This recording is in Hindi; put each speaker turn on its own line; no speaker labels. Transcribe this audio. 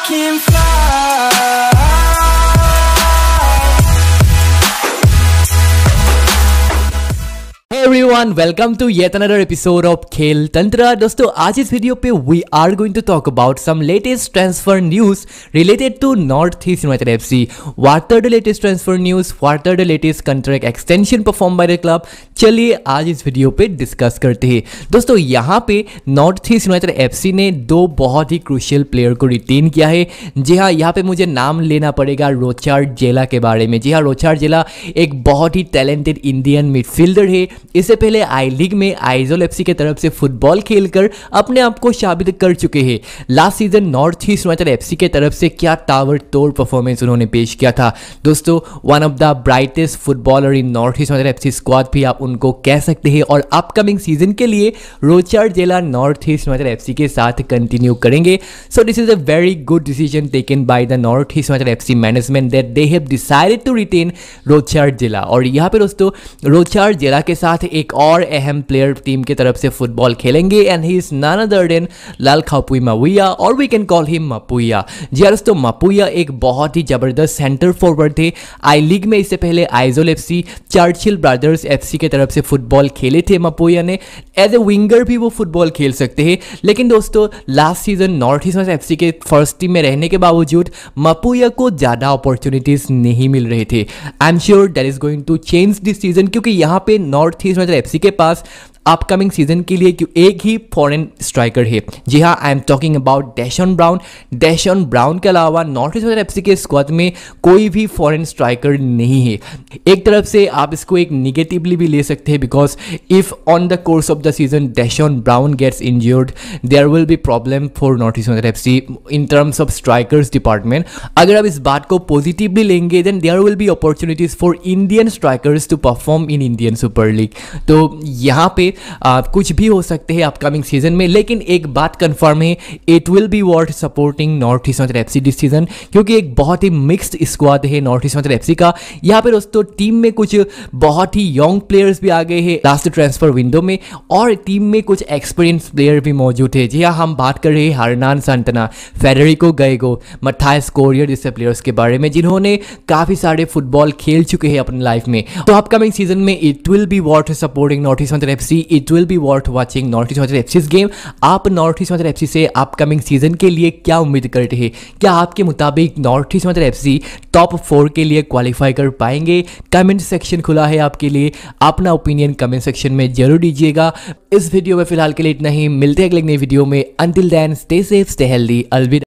can fly.
Hey everyone, welcome to yet another episode of Khel Tantra. दोस्तों आज इस वीडियो पे we are going to talk about some latest transfer news related to Northeast United FC. What are the latest transfer news? What are the latest contract extension performed by the club? चलिए आज इस वीडियो पे डिस्कस करते हैं। दोस्तों यहाँ पे नॉर्थ ईस्ट यूनाइटेड एफसी ने दो बहुत ही क्रूशियल प्लेयर को रिटेन किया है। जी हाँ, यहाँ पे मुझे नाम लेना पड़ेगा रोचार्ड जेला के बारे में। जी हाँ, रोचार्ड जेला एक बहुत ही टैलेंटेड इंडियन मिडफील्डर है। इससे पहले आई लीग में आइजोल एफसी के तरफ से फुटबॉल खेलकर अपने आप को साबित कर चुके हैं। Last season North East United FC के तरफ से क्या ताबड़तोड़ परफॉर्मेंस उन्होंने पेश किया था। दोस्तों one of the brightest footballer in North East United FC squad भी आप उनको कह सकते हैं और अपकमिंग सीजन के लिए रोचार्ड जेला नॉर्थ ईस्ट यूनाइटेड एफसी के साथ कंटिन्यू करेंगे। So this is a very good decision taken by the North East United FC management that they have decided to retain Rochharzela. और यहाँ पे दोस्तों रोचार्ड जेला के साथ एक और अहम प्लेयर टीम की तरफ से फुटबॉल खेलेंगे and he is none other than Lal Khawpui Mapuia और we can call him Mapuia. जी हाँ दोस्तों, मापुया एक बहुत ही जबरदस्त सेंटर फॉरवर्ड थे। आई लीग में इससे पहले Aizawl FC, Churchill Brothers FC के तरफ से फुटबॉल खेले थे। मापुया ने एज ए विंगर भी वो फुटबॉल खेल सकते हैं, लेकिन दोस्तों last season North East FC के फर्स्ट टीम में रहने के बावजूद मापुया को ज़्यादा अपॉर्चुनिटीज नहीं मिल रहे थे। I am sure that is going to change this season, क्योंकि यहाँ पे नॉर्थ ईस्ट एफसी के पास अपकमिंग सीजन के लिए एक ही फॉरेन स्ट्राइकर है। जी हाँ, I am talking about Deshorn Brown. Deshorn Brown के अलावा नॉर्थ ईस्ट एफसी के स्क्वाड में कोई भी फॉरेन स्ट्राइकर नहीं है। एक तरफ से आप इसको एक निगेटिवली भी ले सकते हैं, because if on the course of the season Deshorn Brown gets injured there will be problem for North East FC in terms of strikers department. अगर आप इस बात को पॉजिटिवली लेंगे then there will be opportunities for Indian strikers to perform in Indian Super League. तो यहाँ पे कुछ भी हो सकते हैं अपकमिंग सीजन में, लेकिन एक बात कंफर्म है, it will be worth supporting North East United FC this season, क्योंकि एक बहुत ही मिक्स्ड स्क्वाड है नॉर्थ ईस्ट यूनाइटेड एफसी का। यहाँ पे दोस्तों टीम में कुछ बहुत ही यंग प्लेयर्स भी आ गए हैं लास्ट ट्रांसफर विंडो में, और टीम में कुछ एक्सपीरियंस प्लेयर भी मौजूद है। जी हाँ, हम बात कर रहे हैं हरनान सांटना, फेडरिको गएगो, मथायस कोरियर जैसे प्लेयर्स के बारे में, जिन्होंने काफी सारे फुटबॉल खेल चुके हैं अपनी लाइफ में। तो अपकमिंग सीजन में it will be worth supporting North East United FC, it will be worth watching North East United FC game. आप नॉर्थ ईस्ट यूनाइटेड एफसी से अपकमिंग सीजन के लिए क्या उम्मीद करते हैं? क्या आपके मुताबिक North East United FC top 4 के लिए क्वालिफाई कर पाएंगे? कमेंट सेक्शन खुला है आपके लिए, अपना ओपिनियन कमेंट सेक्शन में जरूर दीजिएगा। इस वीडियो में फिलहाल के लिए इतना ही, मिलते हैं अगले नई वीडियो में। Until then stay safe, stay healthy, अलविदा।